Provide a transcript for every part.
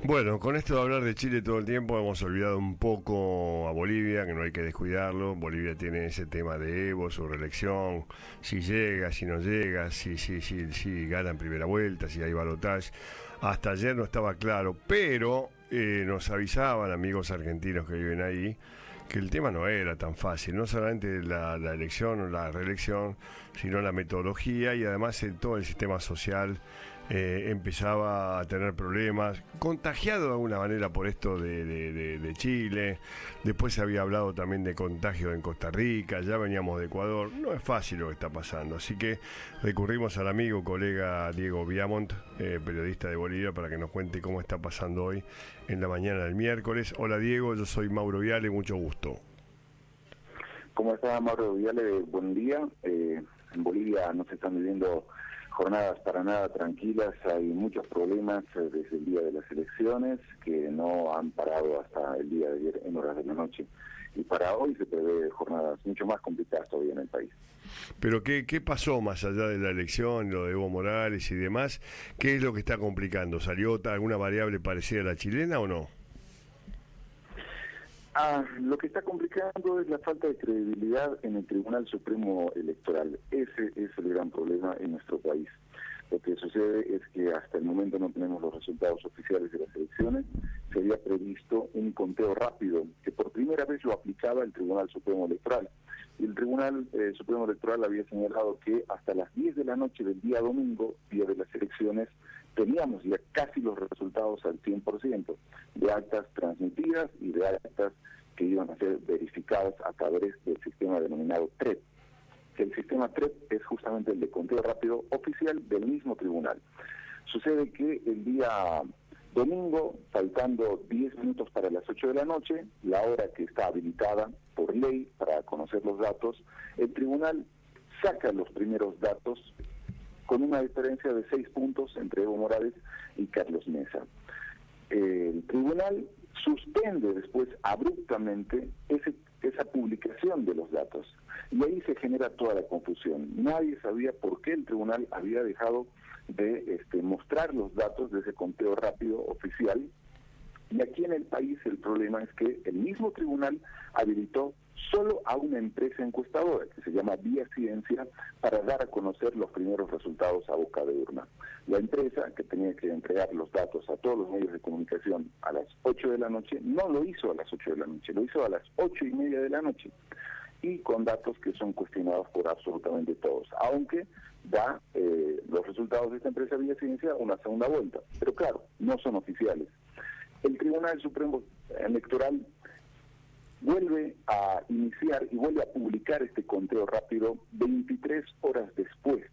Bueno, con esto de hablar de Chile todo el tiempo hemos olvidado un poco a Bolivia, que no hay que descuidarlo. Bolivia tiene ese tema de Evo, su reelección, si llega, si no llega, si gana en primera vuelta, si hay balotaje. Hasta ayer no estaba claro, pero nos avisaban amigos argentinos que viven ahí que el tema no era tan fácil, no solamente la elección o la reelección, sino la metodología y además todo el sistema social empezaba a tener problemas, contagiado de alguna manera por esto de Chile. Después se había hablado también de contagio en Costa Rica, ya veníamos de Ecuador. No es fácil lo que está pasando, así que recurrimos al amigo, colega Diego Viamont, periodista de Bolivia, para que nos cuente cómo está pasando hoy en la mañana del miércoles. Hola Diego, yo soy Mauro Viale, mucho gusto. ¿Cómo está Mauro Viale? Buen día. En Bolivia no se están viviendo jornadas para nada tranquilas, hay muchos problemas desde el día de las elecciones que no han parado hasta el día de ayer en horas de la noche. Y para hoy se prevé jornadas mucho más complicadas todavía en el país. Pero ¿qué pasó más allá de la elección, lo de Evo Morales y demás? ¿Qué es lo que está complicando? ¿Salió alguna variable parecida a la chilena o no? Lo que está complicando es la falta de credibilidad en el Tribunal Supremo Electoral. Ese es el gran problema en nuestro país. Lo que sucede es que hasta el momento no tenemos los resultados oficiales de las elecciones. Se había previsto un conteo rápido, que por primera vez lo aplicaba el Tribunal Supremo Electoral. Y el Tribunal Supremo Electoral había señalado que hasta las 10 de la noche del día domingo, día de las elecciones, teníamos ya casi los resultados al 100% de actas transmitidas y de actas que iban a ser verificadas a través del sistema denominado TREP. El sistema TREP es justamente el de conteo rápido oficial del mismo tribunal. Sucede que el día domingo, faltando 10 minutos para las 8 de la noche, la hora que está habilitada por ley para conocer los datos, el tribunal saca los primeros datos con una diferencia de 6 puntos entre Evo Morales y Carlos Mesa. El tribunal suspende después abruptamente esa publicación de los datos y ahí se genera toda la confusión. Nadie sabía por qué el tribunal había dejado de mostrar los datos de ese conteo rápido oficial. Y aquí en el país el problema es que el mismo tribunal habilitó solo a una empresa encuestadora, que se llama Vía Ciencia, para dar a conocer los primeros resultados a boca de urna. La empresa, que tenía que entregar los datos a todos los medios de comunicación a las 8 de la noche, no lo hizo a las 8 de la noche, lo hizo a las 8:30 de la noche, y con datos que son cuestionados por absolutamente todos, aunque da los resultados de esta empresa Vía Ciencia una segunda vuelta, pero claro, no son oficiales. El Tribunal Supremo Electoral vuelve a iniciar y vuelve a publicar este conteo rápido 23 horas después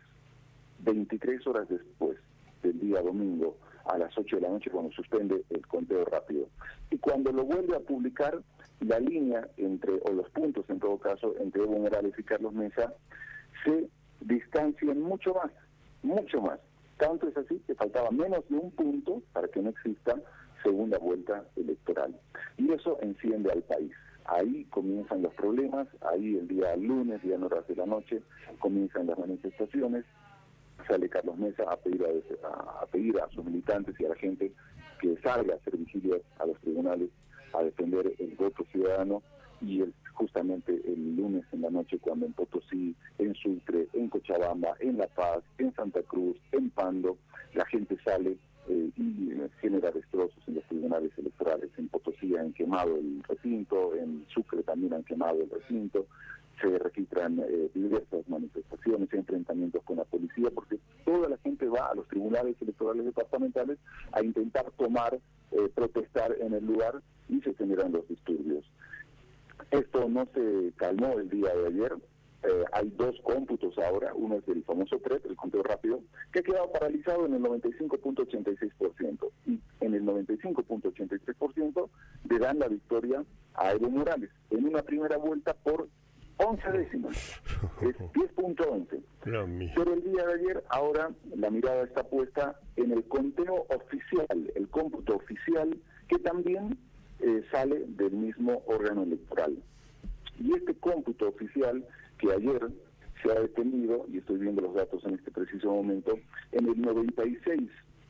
del día domingo a las 8 de la noche, cuando suspende el conteo rápido. Y cuando lo vuelve a publicar, la línea o los puntos en todo caso, entre Evo Morales y Carlos Mesa, se distancian mucho más. Tanto es así que faltaba menos de un punto para que no exista segunda vuelta electoral. Y eso enciende al país. Ahí comienzan los problemas, ahí el día lunes, ya en horas de la noche, comienzan las manifestaciones. Sale Carlos Mesa a pedir a sus militantes y a la gente que salga a hacer vigilia a los tribunales, a defender el voto ciudadano. Y justamente el lunes en la noche, cuando en Potosí, en Sucre, en Cochabamba, en La Paz, en Santa Cruz, en Pando, la gente sale y genera destrozos en los tribunales electorales. En Potosí han quemado el recinto, en Sucre también han quemado el recinto. Se registran diversas manifestaciones, enfrentamientos con la policía, porque toda la gente va a los tribunales electorales departamentales a intentar protestar en el lugar, y se generan los disturbios. Esto no se calmó el día de ayer. Hay dos cómputos ahora, uno es del famoso PREP, el conteo rápido, que ha quedado paralizado en el 95.86%, y en el 95.86% le dan la victoria a Evo Morales en una primera vuelta por 11 décimas, es 10.11. Pero el día de ayer, ahora la mirada está puesta en el conteo oficial, el cómputo oficial, que también sale del mismo órgano electoral. Y este cómputo oficial, que ayer se ha detenido, y estoy viendo los datos en este preciso momento, en el 96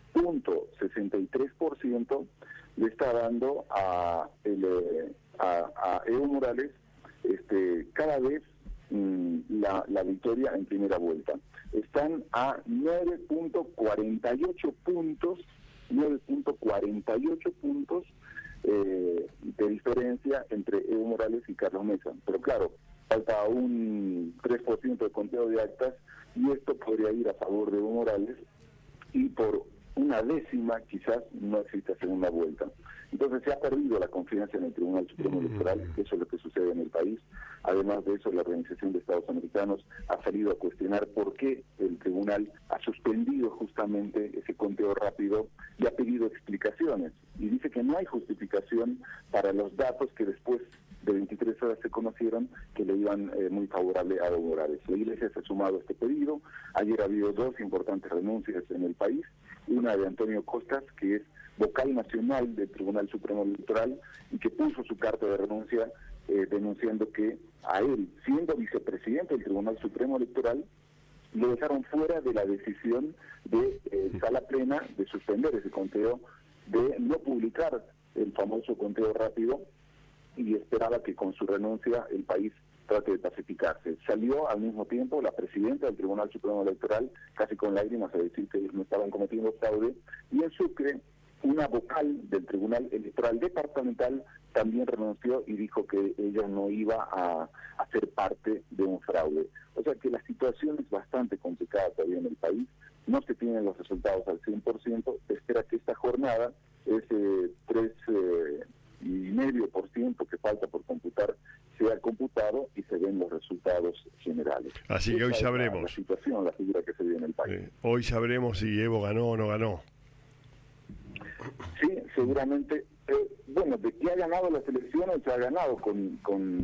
0.63% le está dando a Evo Morales cada vez la victoria en primera vuelta. Están a 9.48 puntos, 9.48 puntos de diferencia entre Evo Morales y Carlos Mesa. Pero claro, falta un 3% de conteo de actas y esto podría ir a favor de Evo Morales y por una décima quizás no exista segunda vuelta. Entonces se ha perdido la confianza en el Tribunal Supremo Electoral, eso es lo que sucede en el país. Además de eso, la Organización de Estados Americanos ha salido a cuestionar por qué el tribunal ha suspendido justamente ese conteo rápido y ha pedido explicaciones. Y dice que no hay justificación para los datos que después de 23 horas se conocieron que le iban muy favorable a Evo Morales. La Iglesia se ha sumado a este pedido. Ayer ha habido dos importantes renuncias en el país. Una de Antonio Costas, que es vocal nacional del Tribunal Supremo Electoral y que puso su carta de renuncia denunciando que a él, siendo vicepresidente del Tribunal Supremo Electoral, lo dejaron fuera de la decisión de sala plena de suspender ese conteo, de no publicar el famoso conteo rápido, y esperaba que con su renuncia el país trate de pacificarse. Salió al mismo tiempo la presidenta del Tribunal Supremo Electoral, casi con lágrimas, a decir que ellos no estaban cometiendo fraude, y en Sucre, una vocal del Tribunal Electoral Departamental también renunció y dijo que ella no iba a ser parte de un fraude. O sea que la situación es bastante complicada todavía en el país, no se tienen los resultados al 100%, se espera que esta jornada, ese 3,5% que falta por computar, sea computado y se den los resultados generales. Así que hoy sabremos la situación, la figura que se vive en el país. Hoy sabremos si Evo ganó o no ganó. Sí, seguramente. Bueno, de que ha ganado las elecciones, se ha ganado con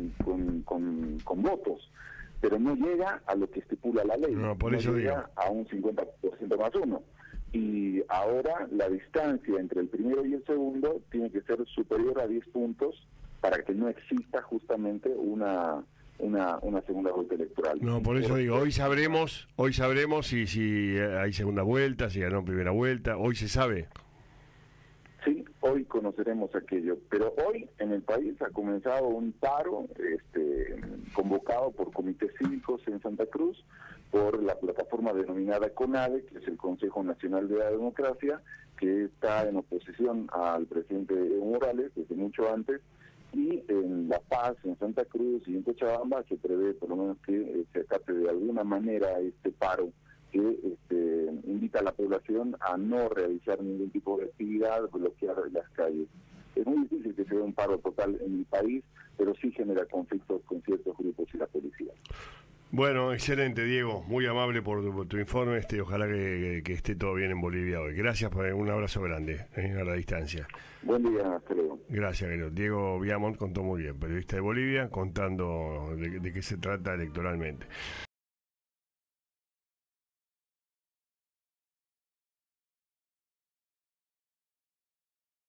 votos, pero no llega a lo que estipula la ley. No, por eso llega digo. a un 50% más uno. Y ahora la distancia entre el primero y el segundo tiene que ser superior a 10 puntos para que no exista justamente una segunda vuelta electoral. No, por eso digo, hoy sabremos si hay segunda vuelta, si ganó primera vuelta, hoy se sabe. Sí, hoy conoceremos aquello, pero hoy en el país ha comenzado un paro convocado por comités cívicos en Santa Cruz, por la plataforma denominada CONADE, que es el Consejo Nacional de la Democracia, que está en oposición al presidente Evo Morales desde mucho antes, y en La Paz, en Santa Cruz y en Cochabamba se prevé por lo menos que se acate de alguna manera este paro que invita a la población a no realizar ningún tipo de actividad, bloquear las calles. Es muy difícil que se dé un paro total en el país, pero sí genera conflictos con ciertos grupos y la policía. Bueno, excelente, Diego, muy amable por tu informe, ojalá que esté todo bien en Bolivia hoy. Gracias, un abrazo grande, a la distancia. Buen día, hasta luego. Gracias, querido. Diego Viamont contó muy bien, periodista de Bolivia, contando de qué se trata electoralmente.